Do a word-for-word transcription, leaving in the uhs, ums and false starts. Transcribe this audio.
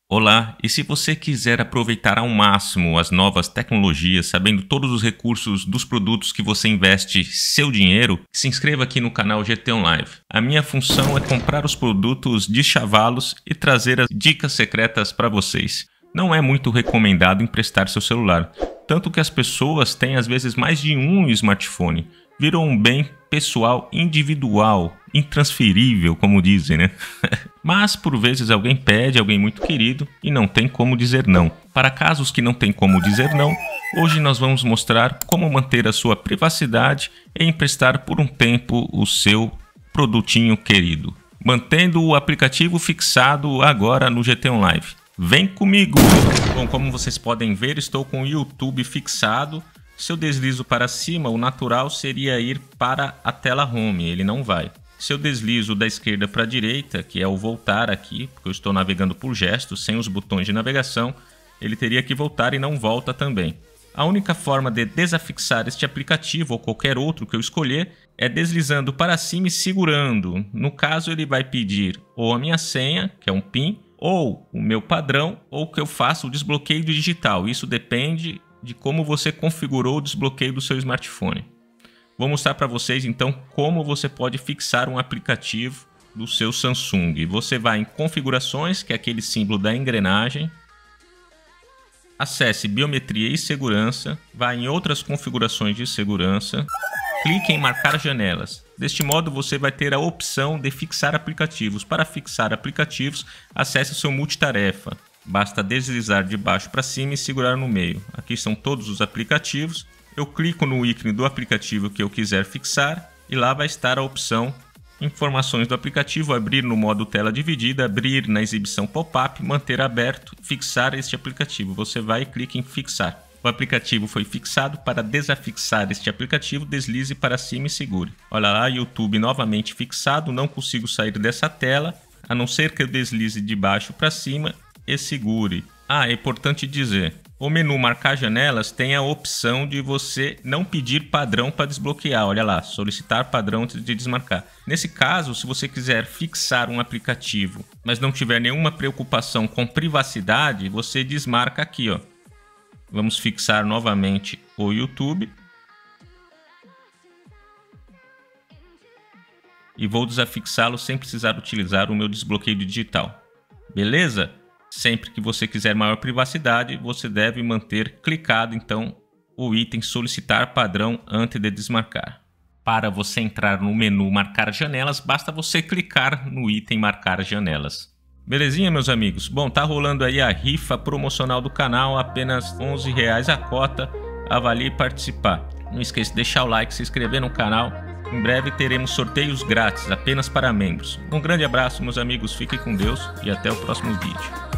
Olá, e se você quiser aproveitar ao máximo as novas tecnologias, sabendo todos os recursos dos produtos que você investe seu dinheiro, se inscreva aqui no canal G T On Live. A minha função é comprar os produtos, deschavá-los e trazer as dicas secretas para vocês. Não é muito recomendado emprestar seu celular, tanto que as pessoas têm às vezes mais de um smartphone. Virou um bem pessoal individual, intransferível, como dizem, né? Mas, por vezes, alguém pede, alguém muito querido, e não tem como dizer não. Para casos que não tem como dizer não, hoje nós vamos mostrar como manter a sua privacidade e emprestar por um tempo o seu produtinho querido, mantendo o aplicativo fixado agora no G T On Live. Vem comigo! Bom, como vocês podem ver, estou com o YouTube fixado. Se eu deslizo para cima, o natural seria ir para a tela home, ele não vai. Se eu deslizo da esquerda para a direita, que é o voltar aqui, porque eu estou navegando por gestos, sem os botões de navegação, ele teria que voltar e não volta também. A única forma de desafixar este aplicativo ou qualquer outro que eu escolher é deslizando para cima e segurando. No caso, ele vai pedir ou a minha senha, que é um PIN, ou o meu padrão, ou que eu faça o desbloqueio digital. Isso depende de como você configurou o desbloqueio do seu smartphone. Vou mostrar para vocês então como você pode fixar um aplicativo do seu Samsung. Você vai em configurações, que é aquele símbolo da engrenagem. Acesse biometria e segurança, vai em outras configurações de segurança, clique em marcar janelas. Deste modo você vai ter a opção de fixar aplicativos. Para fixar aplicativos, acesse o seu multitarefa. Basta deslizar de baixo para cima e segurar no meio. Aqui são todos os aplicativos. Eu clico no ícone do aplicativo que eu quiser fixar e lá vai estar a opção Informações do aplicativo, abrir no modo tela dividida, abrir na exibição pop-up, manter aberto, fixar este aplicativo. Você vai e clica em fixar. O aplicativo foi fixado. Para desafixar este aplicativo, deslize para cima e segure. Olha lá, YouTube novamente fixado. Não consigo sair dessa tela, a não ser que eu deslize de baixo para cima e segure. Ah, é importante dizer, o menu marcar janelas tem a opção de você não pedir padrão para desbloquear. Olha lá, solicitar padrão antes de desmarcar. Nesse caso, se você quiser fixar um aplicativo, mas não tiver nenhuma preocupação com privacidade, você desmarca aqui, ó. Vamos fixar novamente o YouTube. E vou desafixá-lo sem precisar utilizar o meu desbloqueio digital. Beleza? Sempre que você quiser maior privacidade, você deve manter clicado então o item solicitar padrão antes de desmarcar. Para você entrar no menu marcar janelas, basta você clicar no item marcar janelas. Belezinha, meus amigos? Bom, tá rolando aí a rifa promocional do canal, apenas onze reais a cota. Avalie e participar. Não esqueça de deixar o like, se inscrever no canal. Em breve teremos sorteios grátis apenas para membros. Um grande abraço, meus amigos, fiquem com Deus e até o próximo vídeo.